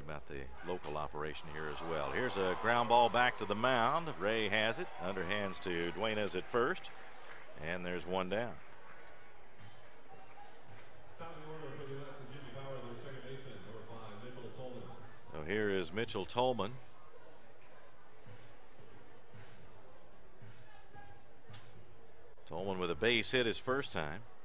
about the local operation here as well. Here's a ground ball back to the mound. Ray has it. Underhands to Duenas at first. And there's one down. So here is Mitchell Tolman. Tolman with a base hit his first time.